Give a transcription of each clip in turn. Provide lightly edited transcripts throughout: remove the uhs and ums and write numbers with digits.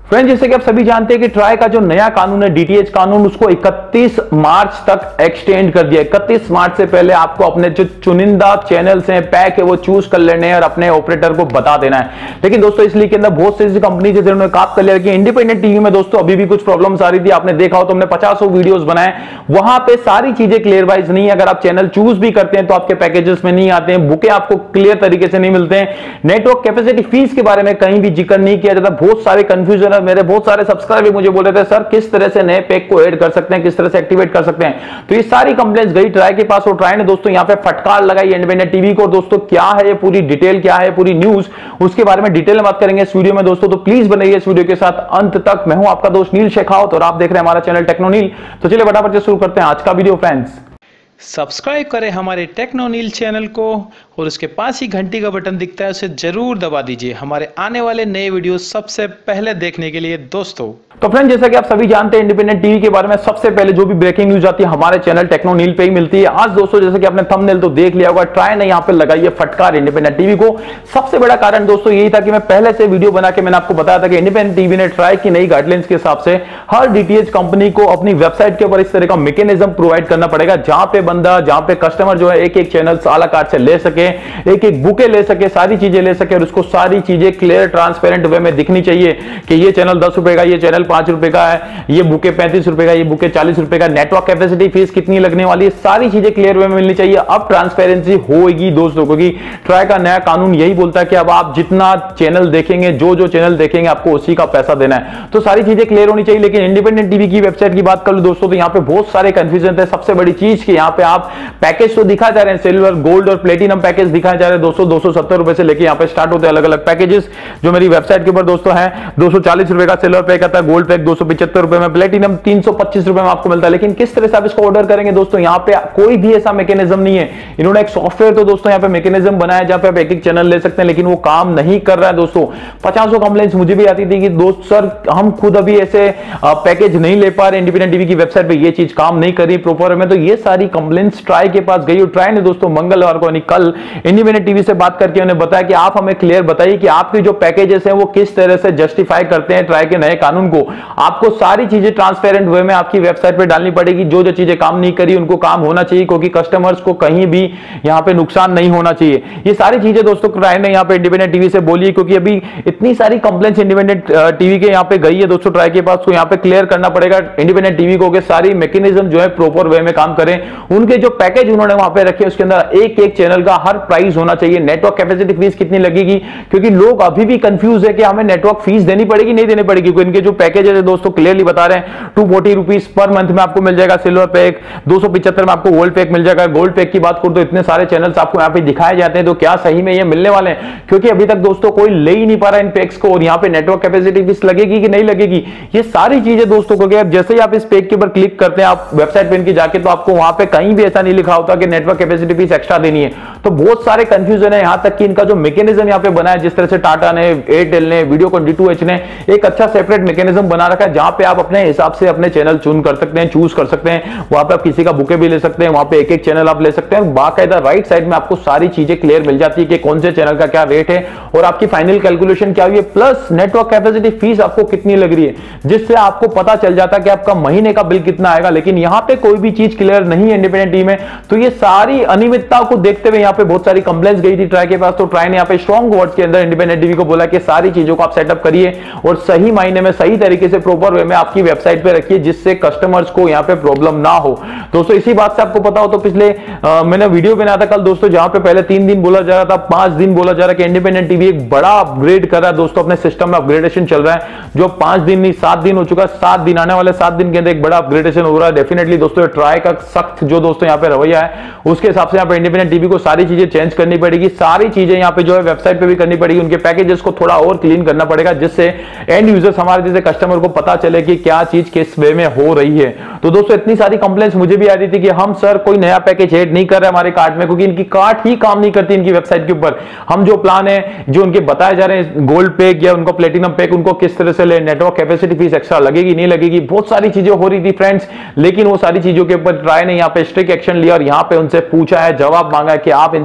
Friends, जैसे कि आप सभी जानते हैं कि ट्राई का जो नया कानून है डीटीएच कानून, उसको 31 मार्च तक एक्सटेंड कर दिया। 31 मार्च से पहले आपको अपने जो चुनिंदा चैनल्स हैं, पैक है, वो चूज कर लेने हैं और अपने ऑपरेटर को बता देना है। लेकिन दोस्तों इसलिए के अंदर बहुत सी कंपनी जैसे उन्होंने काम कर लिया कि इंडिपेंडेंट टीवी में दोस्तों अभी भी कुछ प्रॉब्लम्स आ रही थी। आपने देखा हो तो हमने 50 वीडियोस बनाए, वहां पे सारी चीजें क्लियर वाइज नहीं है। अगर आप चैनल चूज भी करते हैं तो आपके पैकेजेस में नहीं आते हैं, बुके आपको क्लियर तरीके से नहीं मिलते हैं। नेटवर्क कैपेसिटी फीस के बारे में कहीं भी जिक्र नहीं किया जाता। बहुत सारे कंफ्यूजन है। मेरे बहुत सारे सब्सक्राइबर मुझे बोल रहे थे सर किस तरह से नए पैक को ऐड कर सकते हैं, किस तरह से एक्टिवेट कर सकते हैं। तो ये सारी कंप्लेंट्स गई ट्राई के पास और ट्राई ने दोस्तों यहां पे फटकार लगाई इंडिपेंडेंट टीवी को। दोस्तों क्या है ये पूरी डिटेल, क्या है पूरी न्यूज, उसके बारे में डिटेल में बात करेंगे इस वीडियो में दोस्तों। तो प्लीज बनिए इस वीडियो के साथ अंत तक। मैं हूं आपका दोस्त नील शेखावत और आप देख रहे हैं हमारा चैनल टेक्नो नील। तो चलिए फटाफट से शुरू करते हैं आज का वीडियो। फ्रेंड्स, सब्सक्राइब करें हमारे टेक्नो नील चैनल को और उसके पास ही घंटी का बटन दिखता है, उसे जरूर दबा दीजिए हमारे आने वाले नए वीडियो सबसे पहले देखने के लिए दोस्तों। तो फ्रेंड, जैसा कि आप सभी जानते हैं इंडिपेंडेंट टीवी के बारे में सबसे पहले जो भी ब्रेकिंग न्यूज आती है हमारे चैनल टेक्नो नील पे ही मिलती है। आज दोस्तों जैसे कि आपने थंबनेल तो देख लिया होगा, ट्राई ने यहां पे लगाई है फटकार इंडिपेंडेंट टीवी को। सबसे बड़ा कारण दोस्तों यही था कि मैं पहले से वीडियो बना के मैंने आपको बताया था कि इंडिपेंडेंट टीवी ने ट्राई की नई गाइडलाइंस के हिसाब से हर डीटीएच कंपनी को अपनी वेबसाइट के ऊपर इस तरह का मैकेनिज्म प्रोवाइड करना पड़ेगा जहां पे कस्टमर जो है एक एक चैनल आला कार्ड से ले सके, एक एक बुके ले सके, सारी चीजें ले सके और उसको सारी चीजें क्लियर ट्रांसपेरेंट वे में दिखनी चाहिए कि ये चैनल 10 रुपए का, ये चैनल 5 रुपए का है, ये बुके 35 रुपए का, ये बुके 40 रुपए का, नेटवर्क कैपेसिटी फीस कितनी लगने वाली है, सारी चीजें क्लियर वे में मिलनी चाहिए। अब ट्रांसपेरेंसी होगी दोस्तों, क्योंकि ट्राई का नया कानून यही बोलता है कि अब आप जितना चैनल देखेंगे, जो चैनल देखेंगे आपको उसी का पैसा देना है। तो सारी चीजें क्लियर होनी चाहिए। लेकिन इंडिपेंडेंट टीवी की वेबसाइट की बात कर लो दोस्तों तो यहाँ पे बहुत सारे कंफ्यूजन थे। सबसे बड़ी चीज कि यहाँ पे आप पैकेज तो दिखा जा रहे हैं, सिल्वर, गोल्ड और प्लेटिनम पैकेज दिखाए जा रहे हैं दोस्तों। 270 रुपए से लेके यहाँ पे स्टार्ट होते हैं अलग अलग पैकेजेस जो मेरी वेबसाइट के ऊपर दोस्तों है। 240 रुपए का सिल्वर पैक आता है, गोल्ड पैक 275 रुपए में, प्लेटिनम 325 रुपए में आपको मिलता है। लेकिन किस तरह से आप इसको ऑर्डर करेंगे दोस्तों, यहाँ पे कोई भी ऐसा मैकेनिज्म नहीं है। इन्होंने एक सॉफ्टवेयर तो दोस्तों यहाँ पे मैकेनिज्म बनाया जहां पे आप एक एक चैनल ले सकते हैं, लेकिन वो काम नहीं कर रहा है दोस्तों। 50 कंप्लेंट्स मुझे भी आती थी कि दोस्त सर हम खुद अभी ऐसे पैकेज नहीं ले पा रहे, इंडिपेंडेंट टीवी की वेबसाइट पे ये चीज काम नहीं कर रही प्रॉपर में। तो ये सारी कंप्लेंट्स ट्राई के पास गई और ट्राई ने दोस्तों मंगलवार को यानी कल इंडिपेंडेंट टीवी से बात करके उन्हें बताया कि आप हमें क्लियर बताइए कि आपके जो पैकेजेस हैं वो किस तरह से जस्टिफाई करते हैं ट्राई के नए कानून को। आपको सारी चीजें ट्रांसपेरेंट वे में आपकी वेबसाइट पे डालनी पड़ेगी। जो चीजें काम नहीं करी उनको काम होना चाहिए, क्योंकि कस्टमर्स को कहीं भी यहां पे नुकसान नहीं होना चाहिए। ये सारी चीजें दोस्तों ट्राई ने यहां पे इंडिपेंडेंट टीवी से बोली है, क्योंकि अभी इतनी सारी कंप्लेंट्स इंडिपेंडेंट टीवी के यहां पे गई है दोस्तों ट्राई के पास। तो यहां पे क्लियर करना पड़ेगा इंडिपेंडेंट टीवी को कि सारी मैकेनिज्म जो है प्रॉपर वे में काम करें। उनके जो पैकेज उन्होंने वहां पे रखे उसके अंदर एक एक चैनल का हर प्राइस होना चाहिए। नेटवर्क कैपेसिटी फीस कितनी लगेगी, क्योंकि लोग अभी भी कंफ्यूज है कि हमें नेटवर्क फीस देनी पड़ेगी नहीं देनी पड़ेगी। क्योंकि इनके जो पैकेज है दोस्तों क्लियरली बता रहे हैं 240 रुपीज पर मंथ में आपको मिल जाएगा सिल्वर पैक, 275 में आपको गोल्ड पैक मिल जाएगा। गोल्ड पैक की बात करूं तो इतने सारे चैनल्स आपको यहाँ पे दिखाए जाते हैं, तो क्या सही में ये मिलने वाले हैं? क्योंकि अभी तक दोस्तों कोई ले ही नहीं पा रहा इन पैक्स को। और यहाँ पे नेटवर्क कैपेसिटी फीस लगेगी कि नहीं लगेगी, ये सारी चीजें दोस्तों को जैसे ही आप इस पैक के ऊपर क्लिक करते हैं आप वेबसाइट पे इनकी जाके, तो आपको वहां पे कहीं भी ऐसा नहीं लिखा होता कि नेटवर्क कैपेसिटी फीस एक्स्ट्रा देनी है। तो बहुत सारे कंफ्यूजन है, यहां तक कि इनका जो मैकेनिज्म यहाँ पे बनाया, जिस तरह से टाटा ने, एयरटेल ने, वीडियोकॉन D2H ने एक अच्छा सेपरेट मैकेनिज्म बना रखा है जहां पे आप अपने हिसाब से अपने चैनल चूज कर सकते हैं। वहां पे आप किसी का बुके भी ले सकते हैं, वहां पे एक एक चैनल आप ले सकते हैं। बाकायदा राइट साइड में आपको सारी चीजें क्लियर मिल जाती है कि कौन से चैनल का क्या रेट है और आपकी फाइनल कैलकुलेशन क्या हुई है, प्लस नेटवर्क कैपेसिटी फीस आपको कितनी लग रही है, जिससे आपको पता चल जाता है कि आपका महीने का बिल कितना आएगा। लेकिन यहां पे कोई भी चीज क्लियर नहीं है इंडिपेंडेंट टीवी में। तो ये सारी अनियमितता को देखते हुए यहां पे बहुत सारी कंप्लेंट्स गई थी ट्राई के पास। तो ट्राई ने यहां पे स्ट्रॉन्ग वर्ड्स के अंदर इंडिपेंडेंट टीवी को बोला कि सारी चीजों को आप सेटअप करिए और सही मायने में सही तरीके से प्रॉपर वे में आपकी वेबसाइट पे रखिए, जिससे कस्टमर्स को यहां पे प्रॉब्लम ना हो। दोस्तों इसी बात से आपको पता हो तो पिछले मैंने वीडियो बनाया था कल दोस्तों, जहां पे पहले 3 दिन बोला जा रहा था, 5 दिन बोला जा रहा है कि इंडिपेंडेंट टीवी एक बड़ा अपग्रेड कर रहा है दोस्तों, अपने सिस्टम में अपग्रेडेशन चल रहा है। जो 5 दिन नहीं 7 दिन हो चुका है, 7 दिन आने वाले 7 दिन के अंदर एक बड़ा अपग्रेडेशन हो रहा है। डेफिनेटली दोस्तों ट्राई का सख्त जो दोस्तों यहाँ पे रवैया है उसके हिसाब से यहाँ पे इंडिपेंडेंट टीवी को सारी चीजें चेंज करनी पड़ेगी। सारी चीजें यहाँ पे जो है वेबसाइट पे भी करनी पड़ेगी, उनके पैकेजेस को थोड़ा और क्लीन करना पड़ेगा, जिससे एंड यूजर्स हमारे जैसे कस्टमर को पता चले कि क्या चीज किस वे में हो रही है। तो दोस्तों इतनी सारी कंप्लेंट्स मुझे भी आ रही थी कि हम सर कोई नया पैकेज ऐड नहीं कर रहे हमारे कार्ड में, क्योंकि इनकी कार्ड ही काम नहीं करती इनकी वेबसाइट के ऊपर। हम जो प्लान है जो उनके बताए जा रहे हैं, गोल्ड पैक या उनको प्लेटिनम पैक, उनको किस तरह से ले, नेटवर्क कैपेसिटी फीस एक्स्ट्रा लगेगी नहीं लगेगी, बहुत सारी चीजें हो रही थी फ्रेंड्स। लेकिन वो सारी चीजों के ऊपर ट्राई ने यहाँ पे स्ट्रिक्ट एक्शन लिया और यहाँ पे उनसे पूछा है, जवाब मांगा है कि आप इन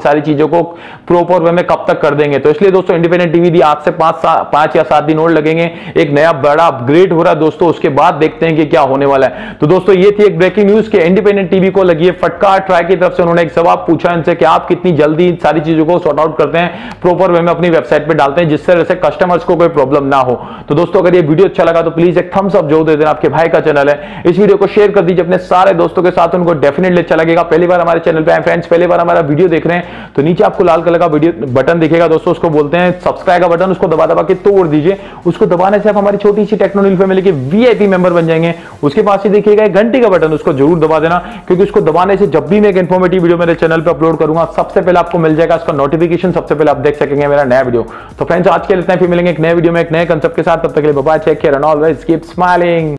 सारी चीजों को प्रॉपर वे में कब तक कर देंगे। तो इसलिए दोस्तों इंडिपेंडेंट टीवी दी आज से 5 या 7 दिन और लगेंगे, एक नया बड़ा अपग्रेड हो रहा है दोस्तों, उसके बाद देखते हैं कि क्या होने वाला है। तो दोस्तों ये थी एक ब्रेकिंग न्यूज के इंडिपेंडेंट टीवी को लगी है फटकार। ट्राई की तरफ से उन्होंने एक सवाल पूछा इनसे कि आप कितनी जल्दी इन सारी चीजों को सॉर्ट आउट करते हैं, प्रॉपर वे में अपनी वेबसाइट पे डालते हैं, जिससे वैसे कस्टमर्स को कोई प्रॉब्लम ना हो। तो दोस्तों अगर ये वीडियो अच्छा लगा तो प्लीज एक थम्स अप जो दे देना, आपके भाई का चैनल है, इस वीडियो को शेयर कर दीजिए अपने सारे दोस्तों के साथ, उनको डेफिनेटली अच्छा लगेगा। पहली बार हमारे चैनल पे आए फ्रेंड्स, पहली बार हमारा वीडियो देख रहे हैं तो नीचे आपको लाल कलर का वीडियो बटन दिखेगा दोस्तों, उसको बोलते हैं सब्सक्राइब का बटन, उसको दबा दबा के तोड़ दीजिए। उसको दबाने से आप हमारी छोटी सी टेक्नोनील फैमिली के वीआईपी मेंबर बन जाएंगे। उसके पास ही देखिएगा एक घंटी का बटन, उसको जरूर दबा देना, क्योंकि उसको दबाने से जब भी मैं एक इंफॉर्मेटिव वीडियो मेरे चैनल पे अपलोड करूंगा सबसे पहले आपको मिल जाएगा उसका नोटिफिकेशन, सबसे पहले आप देख सकेंगे मेरा नया वीडियो। तो फ्रेंड्स आज के लिए इतना ही, फिर मिलेंगे एक नए वीडियो में एक नए कांसेप्ट के साथ, तब तक के लिए bye bye, take care and always keep smiling.